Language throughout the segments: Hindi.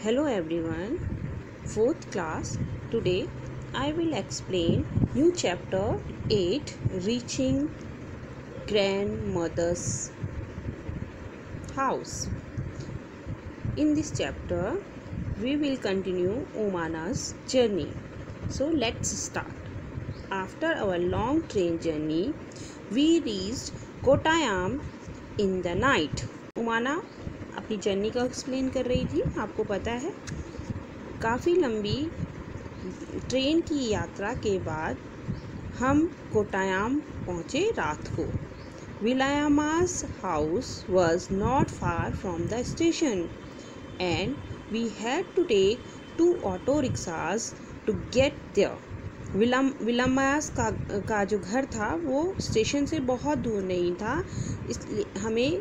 Hello everyone, 4th class. Today I will explain new chapter 8 Reaching Grandmother's House. In this chapter we will continue Omana's journey. So let's start. After our long train journey we reached Kottayam in the night. ओमाना अपनी जर्नी का एक्सप्लेन कर रही थी। आपको पता है काफ़ी लंबी ट्रेन की यात्रा के बाद हम कोट्टायाम पहुँचे रात को। Vilayamma's house was not far from the station and we had to take 2 auto rickshaws to get there. Vilayamma's का जो घर था वो स्टेशन से बहुत दूर नहीं था, इसलिए हमें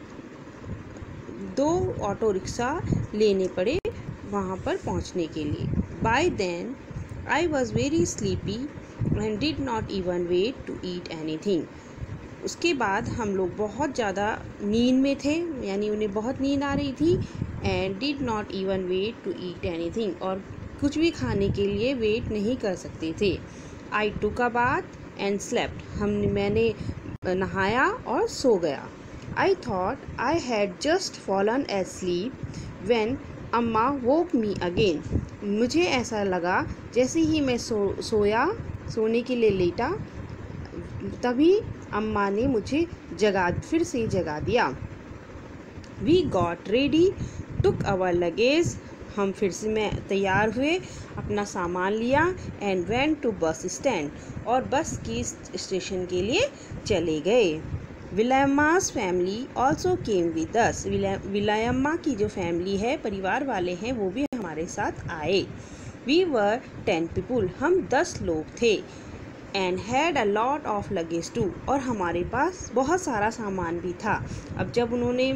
2 ऑटो रिक्शा लेने पड़े वहाँ पर पहुँचने के लिए। By then I was very sleepy and did not even wait to eat anything. उसके बाद हम लोग बहुत ज़्यादा नींद में थे, यानी उन्हें बहुत नींद आ रही थी। And did not even wait to eat anything, और कुछ भी खाने के लिए वेट नहीं कर सकते थे। I took a bath and slept, मैंने नहाया और सो गया। I thought I had just fallen asleep when अम्मा woke me again. मुझे ऐसा लगा जैसे ही मैं सोने के लिए लेटा तभी अम्मा ने मुझे फिर से जगा दिया। We got ready, took our luggage. हम फिर से तैयार हुए, अपना सामान लिया and went to bus stand, और बस की स्टेशन के लिए चले गए। Vilayamma's family also came with us. Vilayamma की जो फैमिली है, परिवार वाले हैं, वो भी हमारे साथ आए। वी वर 10 पीपुल, हम 10 लोग थे। And had a lot of luggage too, और हमारे पास बहुत सारा सामान भी था। अब जब उन्होंने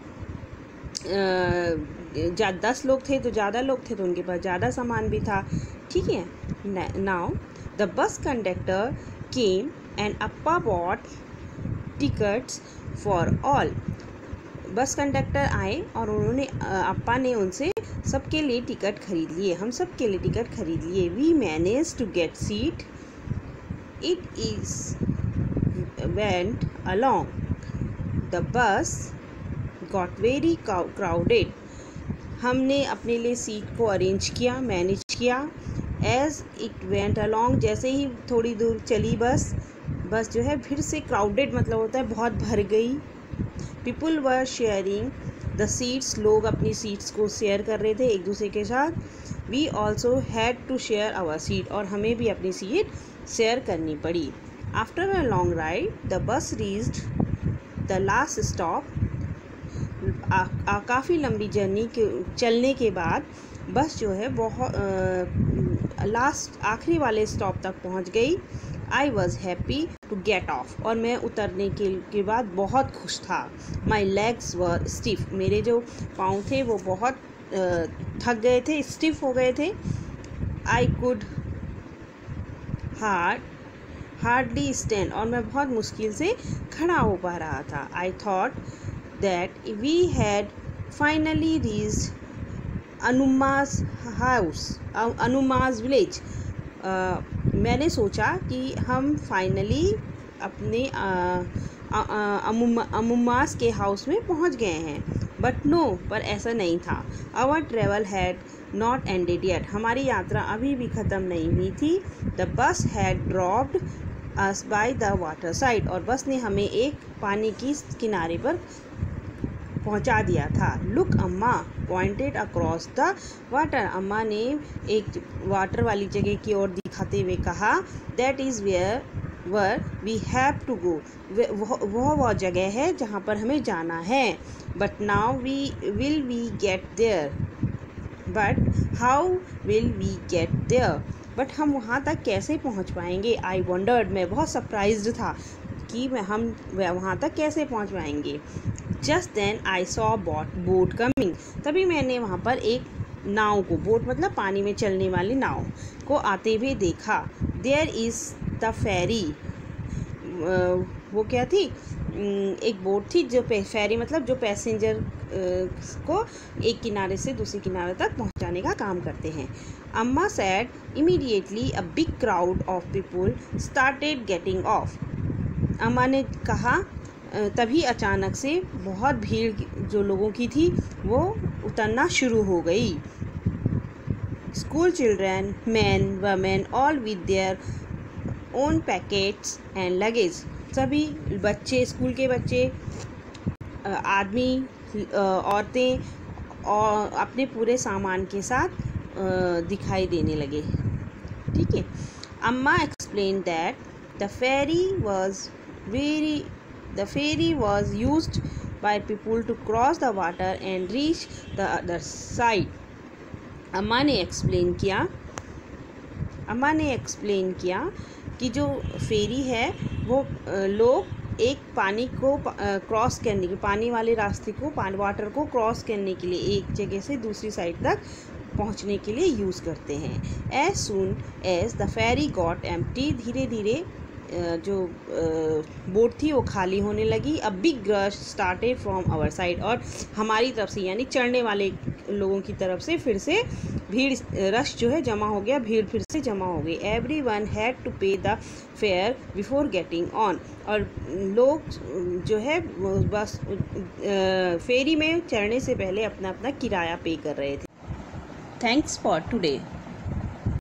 10 लोग थे तो ज़्यादा लोग थे तो उनके पास ज़्यादा सामान भी था, ठीक है। Now the bus conductor came and Appa bought tickets for all. Bus conductor आए और उन्होंने अप्पा ने उनसे सबके लिए टिकट खरीद लिए। हम सब के लिए टिकट खरीद लिए। We manage to get seat. It is went along the bus got very crowded. हमने अपने लिए सीट को अरेंज किया, मैनेज किया। एज इट वेंट अलोंग, जैसे ही थोड़ी दूर चली बस जो है फिर से क्राउडेड मतलब होता है बहुत भर गई। People were sharing the seats, लोग अपनी सीट्स को शेयर कर रहे थे एक दूसरे के साथ। We also had to share our seat, और हमें भी अपनी सीट शेयर करनी पड़ी। After a long ride the bus reached the last stop. काफ़ी लंबी जर्नी के चलने के बाद बस जो है आखिरी वाले स्टॉप तक पहुंच गई। I was happy to get off, और मैं उतरने के बाद बहुत खुश था। माई लेग्स वर स्टिफ, मेरे जो पाँव थे वो बहुत थक गए थे, स्टिफ हो गए थे। आई कुड हार्डली स्टैंड, और मैं बहुत मुश्किल से खड़ा हो पा रहा था। I thought that we had finally reached Anumma's house, Anumma's village. मैंने सोचा कि हम फाइनली अपने अमुमास के हाउस में पहुंच गए हैं, बट नो, पर ऐसा नहीं था। Our travel had not ended yet, हमारी यात्रा अभी भी ख़त्म नहीं हुई थी। The bus had dropped us by the water side, और बस ने हमें एक पानी की किनारे पर पहुंचा दिया था। लुक अम्मा पॉइंटेड अक्रॉस द वाटर, अम्मा ने एक वाटर वाली जगह की ओर दिखाते हुए कहा, that is where we have to go, वह जगह है जहाँ पर हमें जाना है। But now will we get there, but how will we get there, but हम वहाँ तक कैसे पहुँच पाएंगे। आई वंडर्ड, मैं बहुत सरप्राइज्ड था कि हम वहाँ तक कैसे पहुँच पाएंगे। Just then I saw boat coming, तभी मैंने वहाँ पर एक नाव को, बोट मतलब पानी में चलने वाली नाव को आते हुए देखा। देयर इज़ द फेरी, वो क्या थी, एक बोट थी जो फेरी मतलब जो पैसेंजर को एक किनारे से दूसरे किनारे तक पहुंचाने का काम करते हैं। Amma said immediately a big crowd of people started getting off. Amma ने कहा तभी अचानक से बहुत भीड़ जो लोगों की थी वो उतरना शुरू हो गई। School children, man, women, all with their own packets and luggage. सभी बच्चे, स्कूल के बच्चे, आदमी, औरतें और अपने पूरे सामान के साथ दिखाई देने लगे। ठीक है। Amma explain that the ferry was used by people to cross the water and reach the other side. अम्मा ने एक्सप्लेन किया कि जो फेरी है वो लोग एक पानी को क्रॉस करने के, पानी वाले रास्ते को, वाटर को क्रॉस करने के लिए एक जगह से दूसरी साइड तक पहुंचने के लिए यूज़ करते हैं। As soon as the ferry got empty, धीरे धीरे जो बोट थी वो खाली होने लगी। A big rush started from our side, और हमारी तरफ से यानी चढ़ने वाले लोगों की तरफ से फिर से भीड़, रश जो है जमा हो गया, भीड़ फिर से जमा हो गई। Everyone had to pay the fare before getting on, और लोग जो है बस फेरी में चढ़ने से पहले अपना अपना किराया पे कर रहे थे। Thanks for today.